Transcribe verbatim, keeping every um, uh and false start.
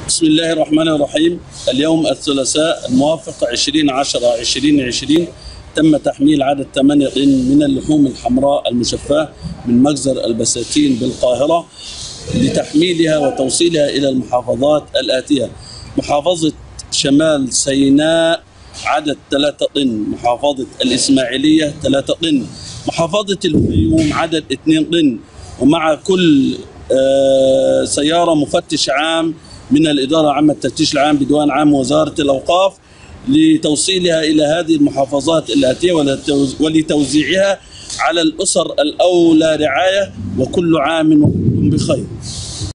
بسم الله الرحمن الرحيم. اليوم الثلاثاء الموافق عشرين عشرة عشرين عشرين تم تحميل عدد ثمانية طن من اللحوم الحمراء المشفاة من مجزر البساتين بالقاهرة لتحميلها وتوصيلها إلى المحافظات الآتية: محافظة شمال سيناء عدد ثلاثة طن، محافظة الإسماعيلية ثلاثة طن، محافظة الفيوم عدد اثنين طن، ومع كل سيارة مفتش عام من الإدارة العامة للتفتيش العام بديوان عام وزارة الأوقاف لتوصيلها إلى هذه المحافظات الآتية ولتوزيعها على الأسر الأولى رعاية. وكل عام وأنتم بخير.